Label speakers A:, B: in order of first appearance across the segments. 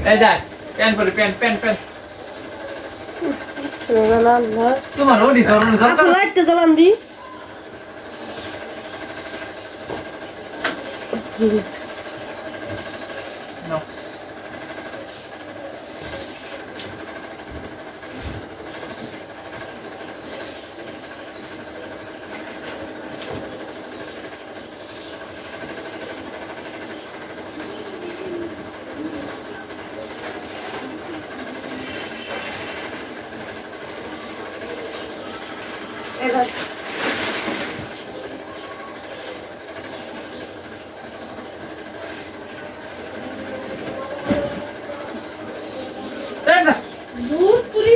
A: এই যা পেন পরে পেন
B: না না
A: তোমার ওডি দরকার
B: লাইটটা জ্বালান দি
A: নো
B: এবার
A: দেখ
B: দুধ পুরি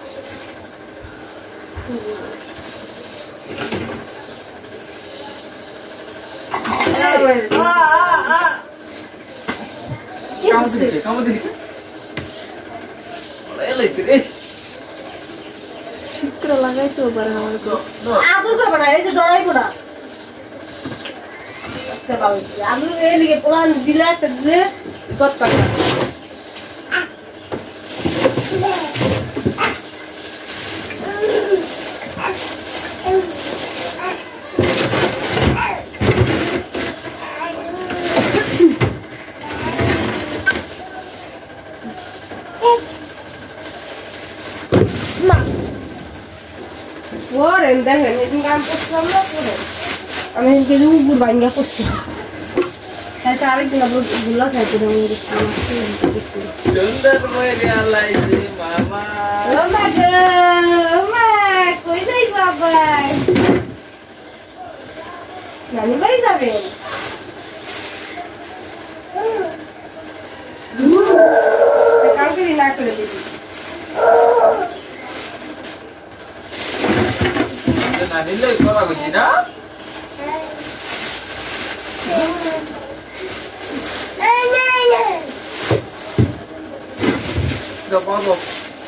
A: কাম দিকে এলাইছে রে
B: ঠিক করে লাগাইতেও পারে না আমার আদর করবে না এই যে ডরাইবো না আদর এদিকে প্লান দিলে একটা দিলে কত টাকা Warren, দেখেন এই গান করছিলাম না করে আমি কিন্তু উপর ভাঙ্গা করছি হ্যাঁ আরেকদিন গুলা খাইতে
A: সুন্দর মরে আলাইছে মামা
B: ও মা কই যাই বাবা নানি বাড়ি যাবেন কালকে দিন না করে দিবি
A: না নিলে কথা বুঝি না Dopao.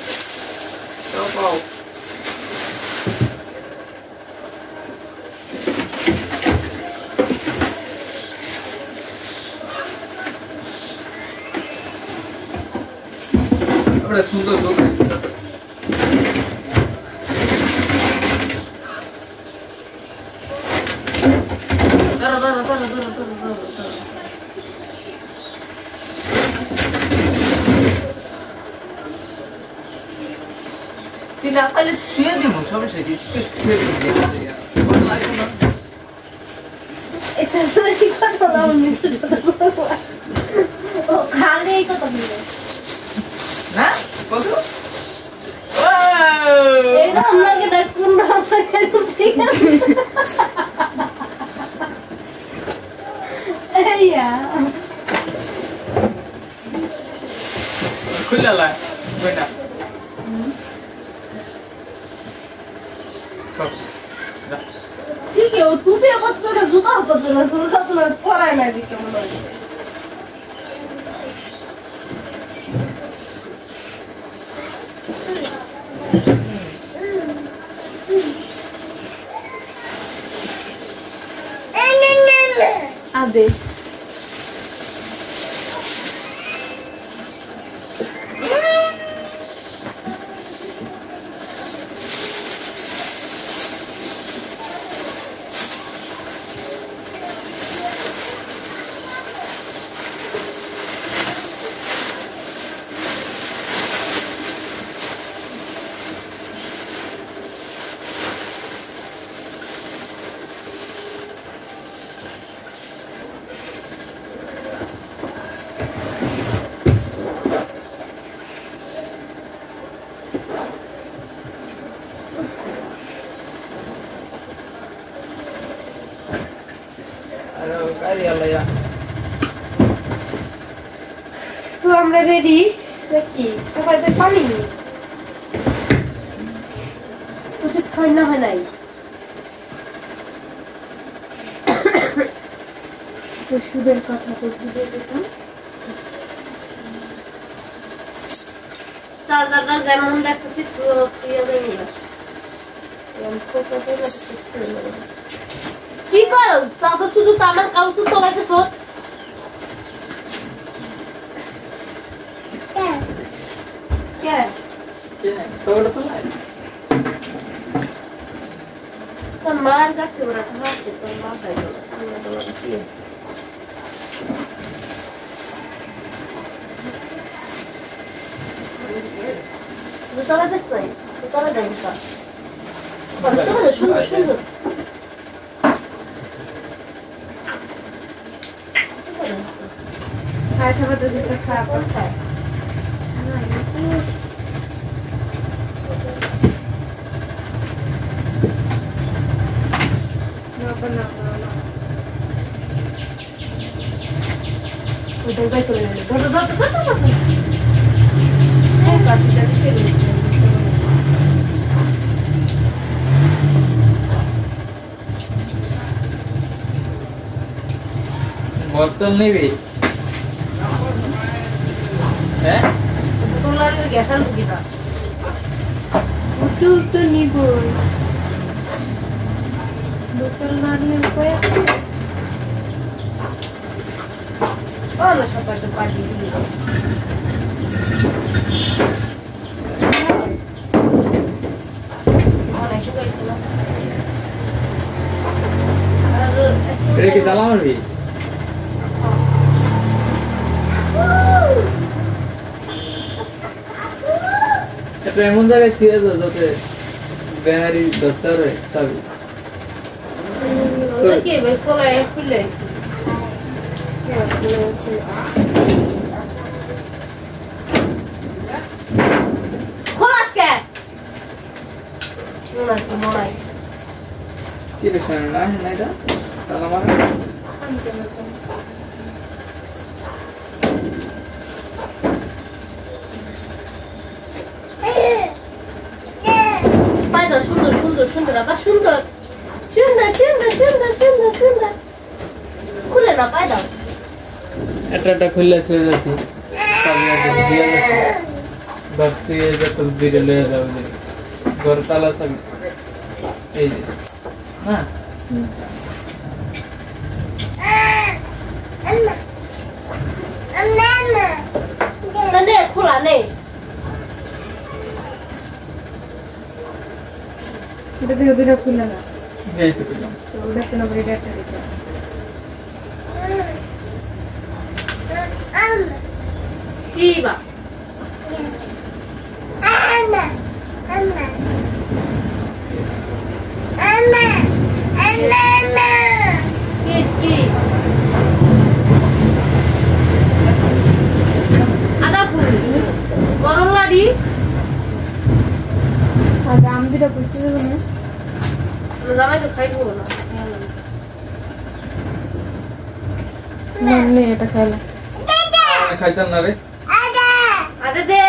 A: Ahora es un dos. Tidak kali sudah demo sampai sedikit sekali.
B: Esa es la chica toda un minuto todo. Oh, kali itu tadi.
A: Nah, kau? Wow.
B: Itu हमने के डकून रहा है ठीक है. Iya.
A: खुला ला बेटा सब
B: ठीक है तू भी अब तो ना जूता होता तो ना सुरक्षा तो ना पड़ा है ना दिक्कत मतलब अबे
A: ya.
B: তো আমরা রেডি দেখি সবাই তো পানি ওষুধ খাই না হয় নাই ওষুধের কথা তো ভুলে যেতাম চার্জারটা যেমন দেখতেছি কি করো চাদর শুধু তামার কাউসুর তোলাইতে সত
A: তোর তো নাই
B: তোর মার কাছে ওরা আছে তোর মা খাইলো আমরা তো কি Gustavo desse daí. Gustavo daí, Gustavo. Gustavo, şunu, şunu. Her şaba da bir kafa yapar. No. Udah baik tuh. Tuh. Kasih dari sini.
A: बोतल नहीं भी है
B: तो लाने कैसा लगेगा तो नहीं बोल बोतल लाने को है और ना सब तो पार्टी की
A: এটা কি তালা মারবি এটা এমন জায়গায় ছিঁড়ে দাও যাতে বেহারি ধরতে পারে চাবি
B: কি ভাই কোলায় খুলে খোলাস কে মোলাই
A: কি রে শোনা না না এটা তালা মারা
B: Spider, সুন্দর আবার সুন্দর খুলে না পাই দাও
A: এটা খুললে ছেড়ে যাচ্ছি চাবি আছে দিয়ে যাচ্ছে বাড়তি যত দূরে লয়ে যাবে ঘর তালা চাবি এই যে হ্যাঁ
B: খোলা নেই এটা থেকে দুটো খুলে না
A: এই তো খুললাম
B: ওটা তো নবরে ডাটা দিতে কি বা আম্মা কি আদা ফুল গরম লাড়ি আর দাম দিটা বুঝতে দেবো না জামাই তো খাইবো না মনে এটা খাইলা
A: খাইতাম না রে
B: আদা দে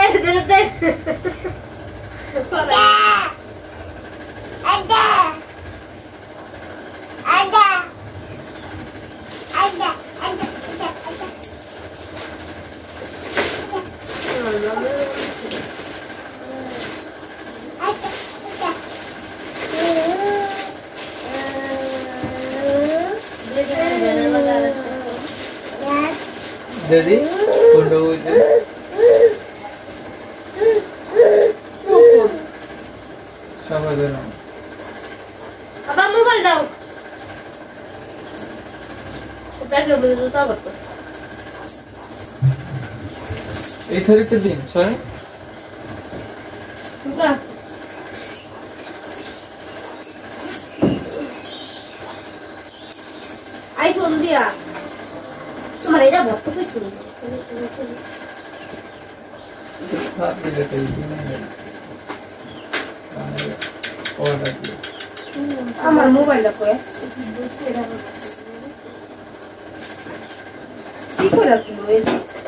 A: Jadi, kondo itu. Sama dengan.
B: Abang mobile daw. Bag lo beli juta berapa?
A: Sorry din, sorry.
B: Enggak. iPhone dia. তোমার এটা বড় তো কইছিল আমার মোবাইলটা কই কি করে রাখবো এই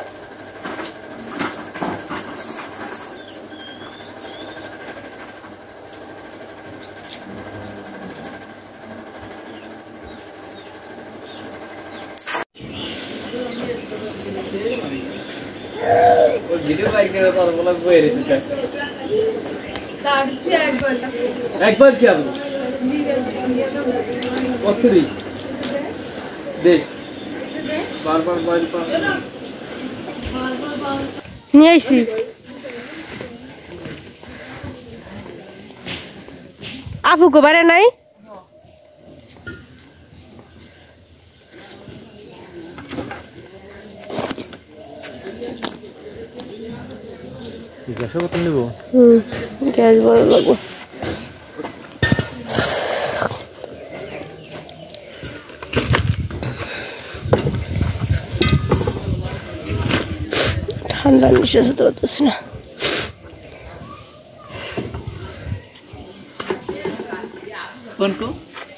A: ভিডিও বাইকের তো বলা বই রেছে
B: তারছি
A: একবার কি আপনি কতরি দেখ বারবার মোবাইল পা নিয়ে আইছি
B: আপু কো বারে নাই
A: গ্যাস কত নিব
B: গ্যাস বড় লাগবে ঠান্ডা নিশ্বাস নিতে পারতেছি না
A: কোন কো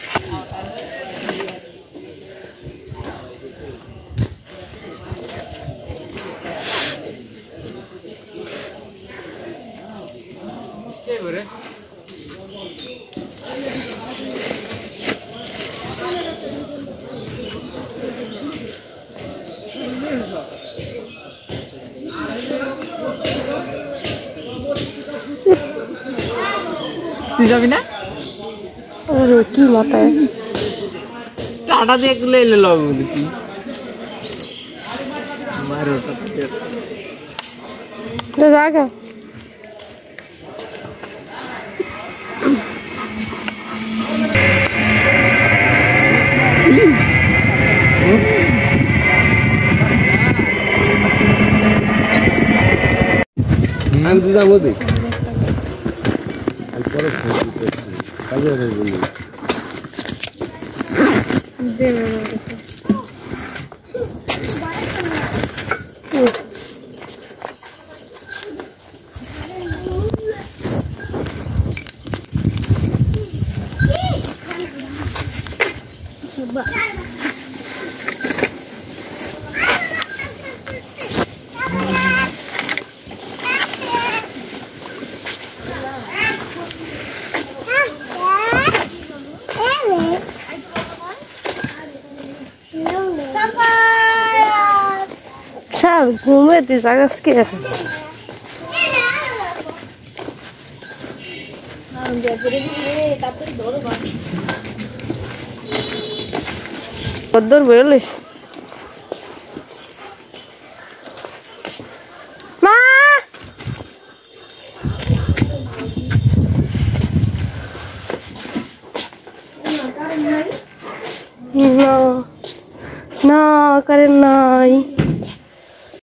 A: কে করে তুই যাবি না
B: আরে কি মাথায়
A: টাটা দিয়ে একটু লেলে লব দেখি মারো ওটা
B: তো জায়গা
C: আমি তো যাবো দেখ পরে কাজে বলি
B: চল ঘুমাইতে জাগাস কে কদ্দর বেরোলিস মা না